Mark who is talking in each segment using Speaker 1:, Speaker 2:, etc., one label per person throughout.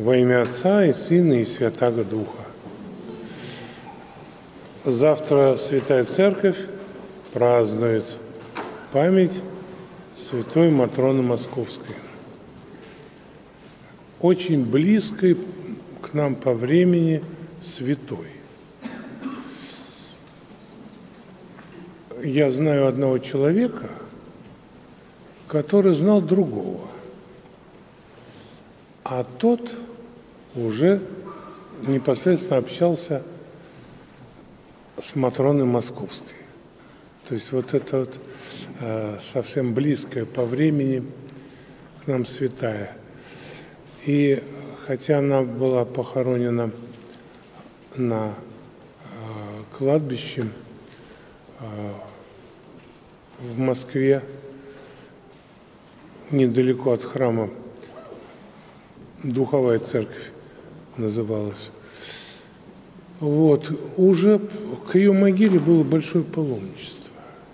Speaker 1: Во имя Отца и Сына и Святаго Духа. Завтра Святая Церковь празднует память святой Матроны Московской. Очень близкой к нам по времени святой. Я знаю одного человека, который знал другого, а тот уже непосредственно общался с Матроной Московской. То есть вот это вот совсем близкая по времени к нам святая. И хотя она была похоронена на кладбище в Москве, недалеко от храма, Духовая церковь называлась. Вот, уже к ее могиле было большое паломничество.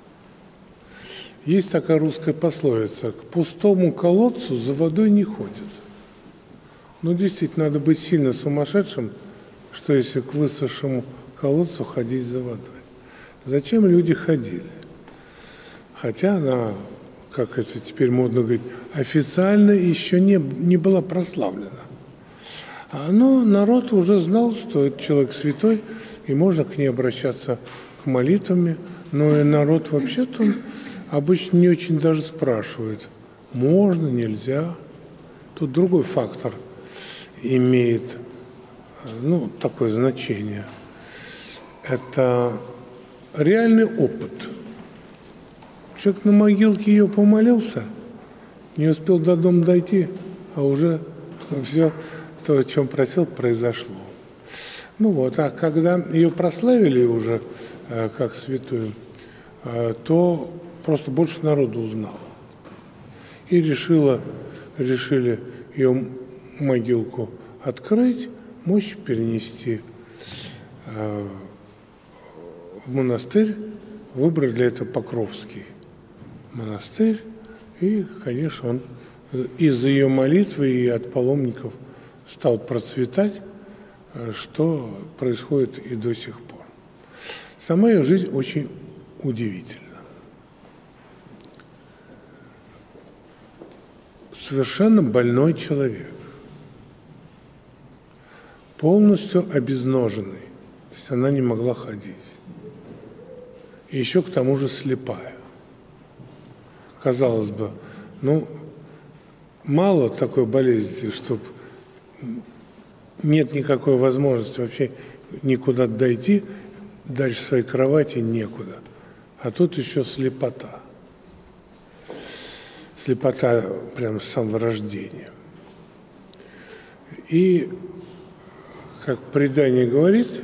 Speaker 1: Есть такая русская пословица: к пустому колодцу за водой не ходят. Ну, действительно, надо быть сильно сумасшедшим, что если к высохшему колодцу ходить за водой. Зачем люди ходили? Хотя она, как это теперь модно говорить, официально еще не была прославлена. Но народ уже знал, что этот человек святой, и можно к ней обращаться к молитвам. Но и народ вообще-то обычно не очень даже спрашивает, можно, нельзя. Тут другой фактор имеет, такое значение. Это реальный опыт. Человек на могилке ее помолился, не успел до дома дойти, а уже все то, о чем просил, произошло. А когда ее прославили уже как святую, то просто больше народу узнало. И решили ее могилку открыть, мощь перенести в монастырь, выбрали для этого Покровский монастырь, и, конечно, он из-за ее молитвы и от паломников стал процветать, что происходит и до сих пор. Сама ее жизнь очень удивительна. Совершенно больной человек, полностью обезноженный, то есть она не могла ходить. И еще к тому же слепая. Казалось бы, мало такой болезни, чтобы нет никакой возможности вообще никуда дойти, дальше своей кровати некуда. А тут еще слепота. Слепота прямо с самого рождения. И, как предание говорит,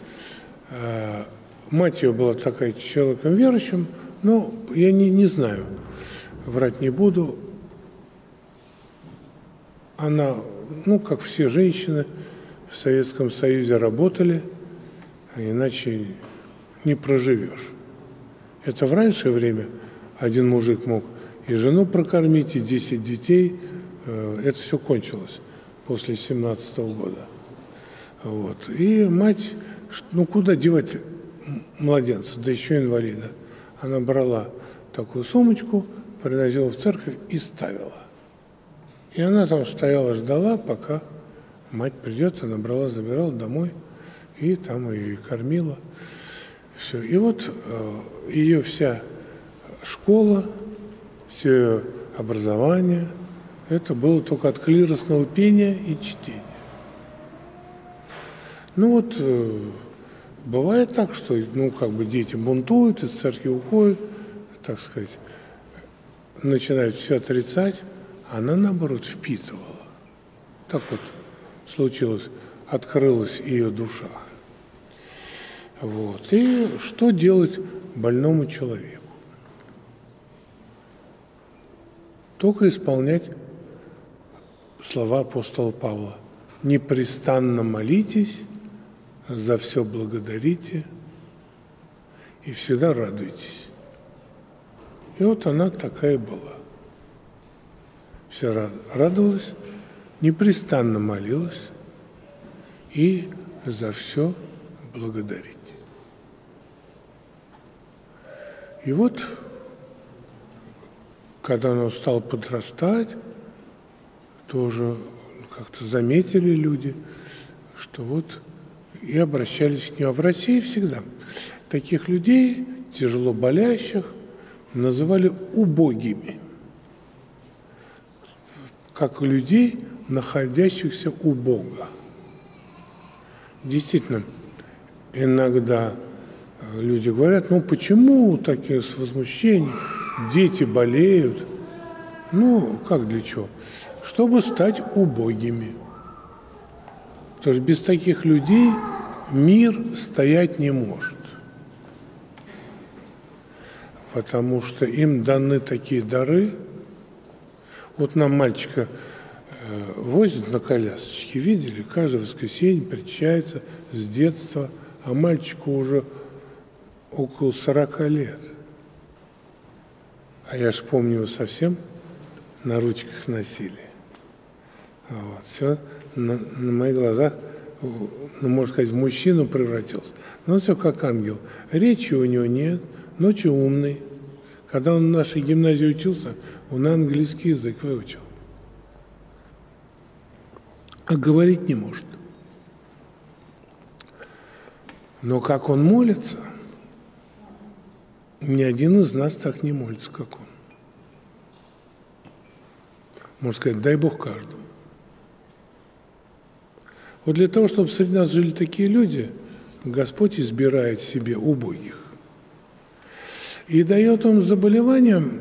Speaker 1: мать ее была такая человеком верующим, но я не знаю, врать не буду. Она, как все женщины в Советском Союзе, работали, а иначе не проживешь. Это в раньшее время один мужик мог и жену прокормить, и 10 детей. Это все кончилось после 17-го года. Вот. И мать, куда девать младенца, да еще инвалида? Она брала такую сумочку, приносила в церковь и ставила. И она там стояла, ждала, пока мать придет, она брала, забирала домой, и там ее и кормила. Все. И вот ее вся школа, все ее образование, это было только от клиросного пения и чтения. Бывает так, что, дети бунтуют, из церкви уходят, так сказать, начинают все отрицать, она, наоборот, впитывала. Так вот случилось, открылась ее душа. Вот. И что делать больному человеку? Только исполнять слова апостола Павла. «Непрестанно молитесь, за все благодарите и всегда радуйтесь». И вот она такая была. Вся радовалась, непрестанно молилась и за все благодарить. И вот, когда она стала подрастать, тоже как-то заметили люди, что вот и обращались к ней. А в России всегда таких людей, тяжело болящих, называли убогими, как людей, находящихся у Бога. Действительно, иногда люди говорят, ну почему такие с возмущением, дети болеют? Ну, как для чего? Чтобы стать убогими. Потому что без таких людей мир стоять не может. Потому что им даны такие дары. Вот нам мальчика возят на колясочке, видели? Каждое воскресенье причащается с детства, а мальчику уже около 40 лет. А я ж помню, его совсем на ручках носили. Вот. Все на моих глазах, ну, можно сказать, в мужчину превратился. Но он все как ангел. Речи у него нет, но очень умный. Когда он в нашей гимназии учился, он английский язык выучил. А говорить не может. Но как он молится, ни один из нас так не молится, как он. Можно сказать, дай Бог каждому. Вот для того, чтобы среди нас жили такие люди, Господь избирает себе убогих. И дает им заболевание,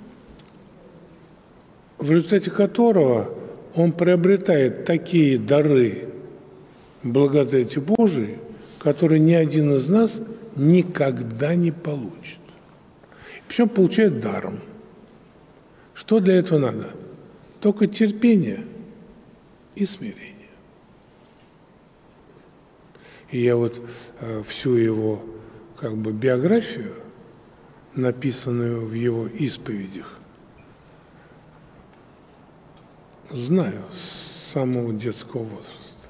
Speaker 1: в результате которого он приобретает такие дары благодати Божией, которые ни один из нас никогда не получит. Причем получает даром. Что для этого надо? Только терпение и смирение. И я вот всю его как бы биографию, написанную в его исповедях, знаю с самого детского возраста,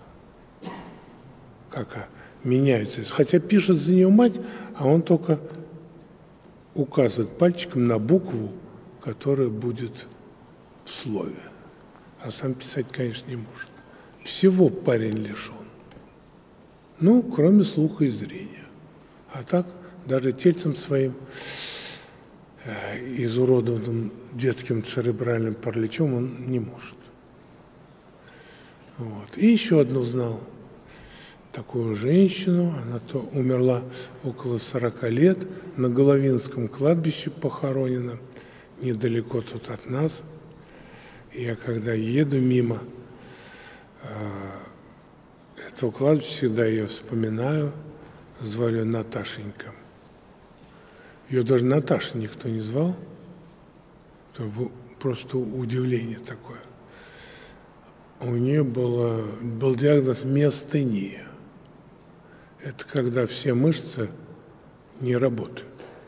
Speaker 1: как меняется. Хотя пишет за нее мать, а он только указывает пальчиком на букву, которая будет в слове. А сам писать, конечно, не может. Всего парень лишен. Ну, кроме слуха и зрения. А так, даже тельцем своим, изуродованным детским церебральным параличом, он не может. Вот. И еще одну знал. Такую женщину, она то умерла около 40 лет, на Головинском кладбище похоронена, недалеко тут от нас. И я когда еду мимо этого кладбища, всегда ее вспоминаю, звали ее Наташенька. Ее даже Наташа никто не звал, просто удивление такое. У нее был диагноз миостения. Это когда все мышцы не работают.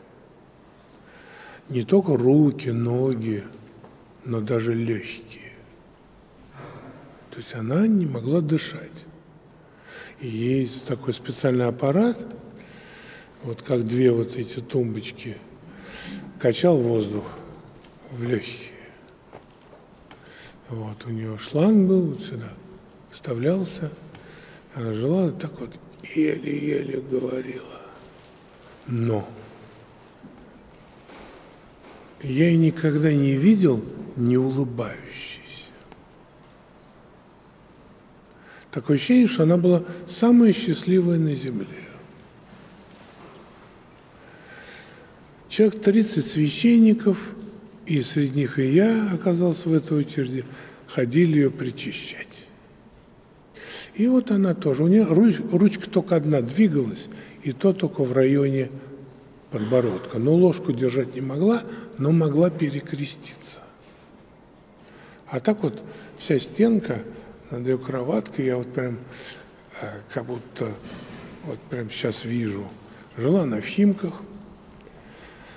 Speaker 1: Не только руки, ноги, но даже легкие. То есть она не могла дышать. И есть такой специальный аппарат, вот как две вот эти тумбочки, качал воздух в легкие. Вот у нее шланг был вот сюда, вставлялся, она жила так вот, еле-еле говорила. Но я ее никогда не видел не улыбающейся. Такое ощущение, что она была самая счастливая на земле. Человек 30 священников, и среди них и я оказался в этой очереди, ходили ее причащать. И вот она тоже. У нее ручка только одна двигалась, и то только в районе подбородка. Но ложку держать не могла, но могла перекреститься. А так вот вся стенка над ее кроваткой, я вот прям как будто вот прям сейчас вижу. Жила на Химках.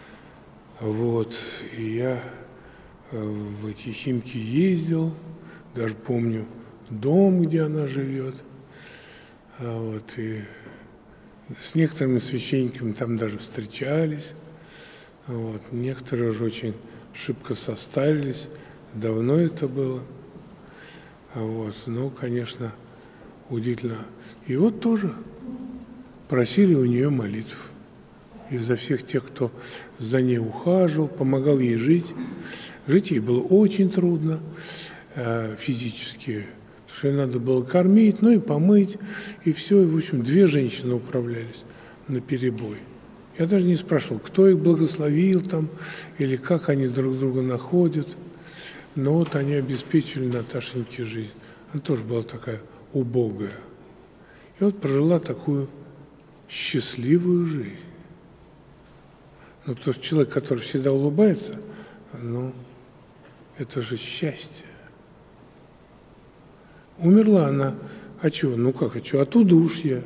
Speaker 1: Вот, и я в эти Химки ездил, даже помню дом, где она живет. Вот, и с некоторыми священниками там даже встречались. Вот, некоторые уже очень шибко состарились, давно это было. Вот, ну, конечно, удивительно. И вот тоже просили у нее молитв. Из-за всех тех, кто за ней ухаживал, помогал ей жить. Жить ей было очень трудно физически, потому что ей надо было кормить, ну и помыть, и все. И, в общем, 2 женщины управлялись наперебой. Я даже не спрашивал, кто их благословил там, или как они друг друга находят. Но вот они обеспечили Наташеньке жизнь. Она тоже была такая убогая. И вот прожила такую счастливую жизнь. Ну, потому что человек, который всегда улыбается, ну, это же счастье. Умерла она. А чего? Ну как, а чего? От удушья.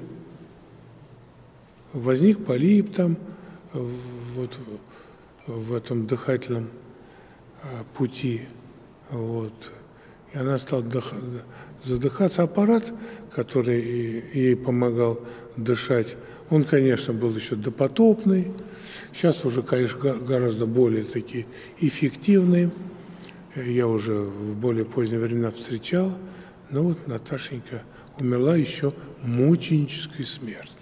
Speaker 1: Возник полип там, вот в этом дыхательном пути. Вот. И она стала задыхаться. Аппарат, который ей помогал дышать, он, конечно, был еще допотопный. Сейчас уже, конечно, гораздо более такие эффективные. Я уже в более поздние времена встречал. Но вот Наташенька умерла еще мученической смертью.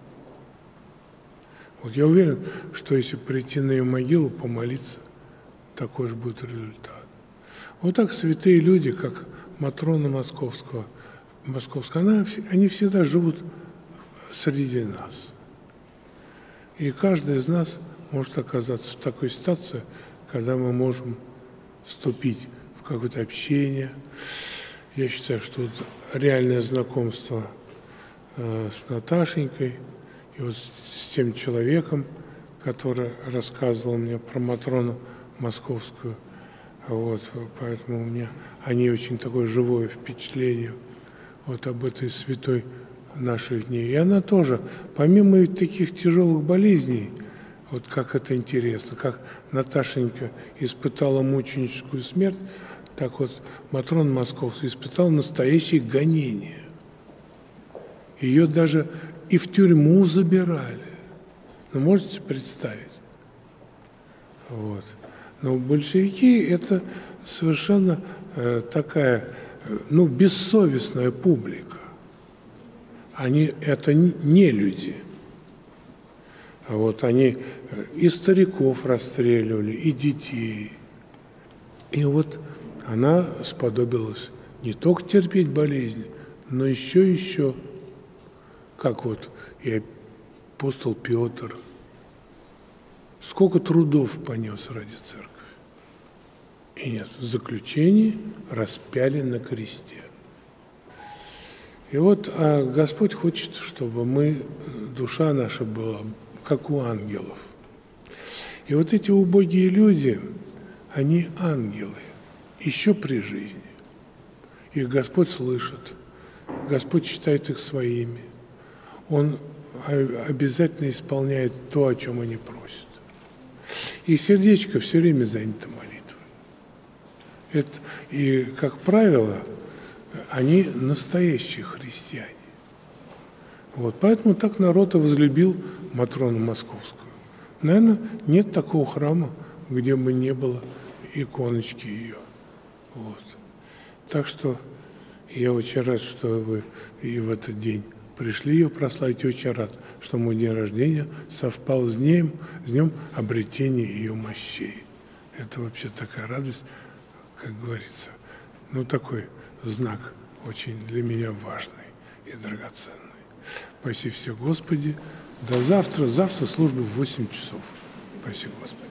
Speaker 1: Вот я уверен, что если прийти на ее могилу, помолиться, такой же будет результат. Вот так святые люди, как Матрона Московская, они всегда живут среди нас. И каждый из нас может оказаться в такой ситуации, когда мы можем вступить в какое-то общение. Я считаю, что вот реальное знакомство с Наташенькой и вот с тем человеком, который рассказывал мне про Матрону Московскую, вот, поэтому у меня о ней очень такое живое впечатление вот об этой святой наших дней. И она тоже, помимо таких тяжелых болезней, вот как это интересно, как Наташенька испытала мученическую смерть, так вот Матрона Московская испытала настоящее гонение. Ее даже и в тюрьму забирали. Ну, можете представить? Вот. Но большевики – это совершенно такая, ну, бессовестная публика. Они – это не люди. А вот они и стариков расстреливали, и детей. И вот она сподобилась не только терпеть болезни, но еще, как вот и апостол Петр, сколько трудов понес ради церкви. И нет, в заключении распяли на кресте. И вот Господь хочет, чтобы душа наша была как у ангелов. И вот эти убогие люди, они ангелы, еще при жизни. Их Господь слышит, Господь считает их своими. Он обязательно исполняет то, о чем они просят. И сердечко все время занято молитвой. И, как правило, они настоящие христиане. Вот, поэтому так народ и возлюбил Матрону Московскую. Наверное, нет такого храма, где бы не было иконочки ее. Вот. Так что я очень рад, что вы и в этот день пришли ее прославить. Очень рад, что мой день рождения совпал с днем обретения ее мощей. Это вообще такая радость, как говорится, ну такой знак очень для меня важный и драгоценный. Спаси все, Господи. До завтра. Завтра служба в 8 часов. Спаси, Господи.